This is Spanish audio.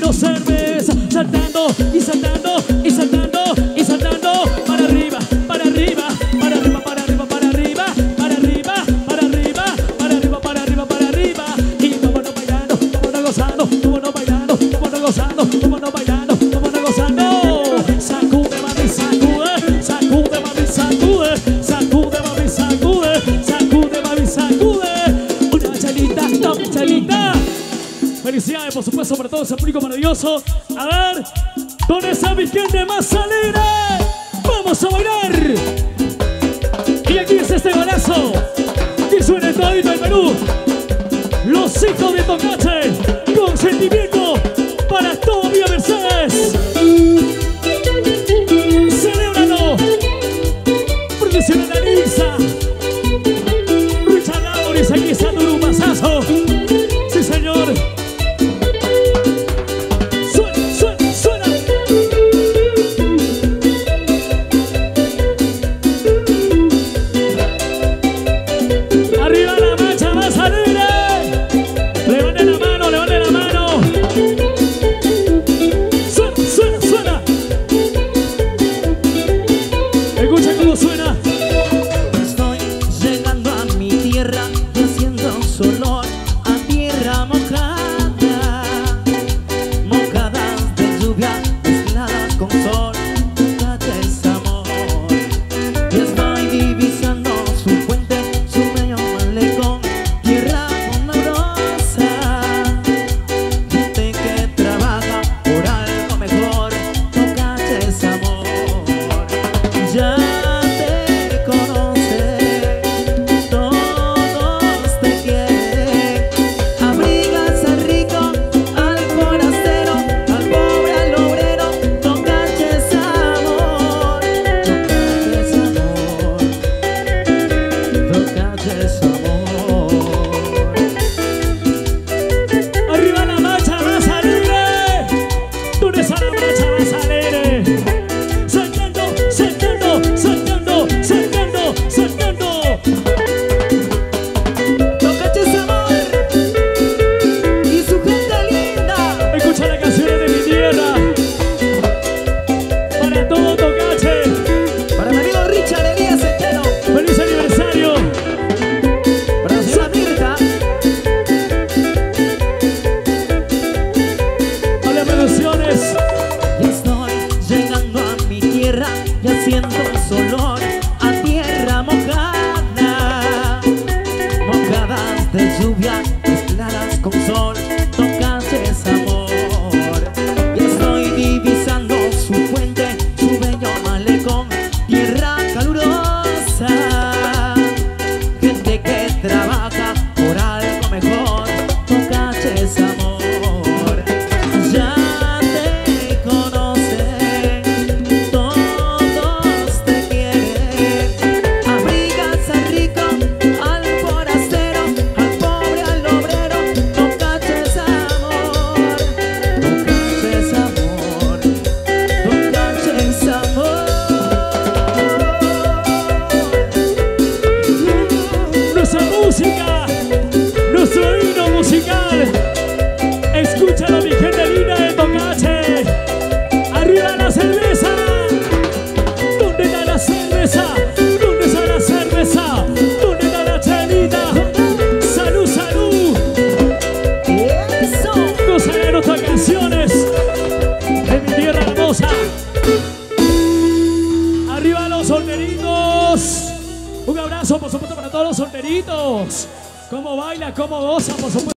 pidiendo cerveza, saltando y saltando y saltando y saltando para arriba, para arriba, para arriba, para arriba, para arriba, para arriba, para arriba, para arriba, para arriba, para arriba. Y vámonos bailando, vámonos gozando, vámonos bailando, vámonos gozando, vámonos bailando, vámonos gozando. Sacude, mami, sacude, sacude, mami, sacude, sacude, mami, sacude, sacude, mami, sacude. Una chelita, dos chelitas. Felicidades, por supuesto, para todo ese público maravilloso. A ver, ¿dónde está mi gente más alegre? ¡Vamos a bailar! Y aquí es este golazo que suena en todito el Perú. Los hijos de Tocache, con sentimiento para todo Villa Mercedes. Celébralo. Producción Analiza. Richard Lauris, aquí está tu grupazazo. Sí, señor. Escúchalo, mi gente linda de Tocache. Arriba la cerveza. ¿Dónde está la cerveza? ¿Dónde está la cerveza? ¿Dónde está la chelita? Salud, salud. Eso. Gozaré de nuestras canciones de mi tierra hermosa. Arriba los solteritos. Un abrazo, por supuesto, para todos los solteritos. Cómo baila, cómo goza, por supuesto.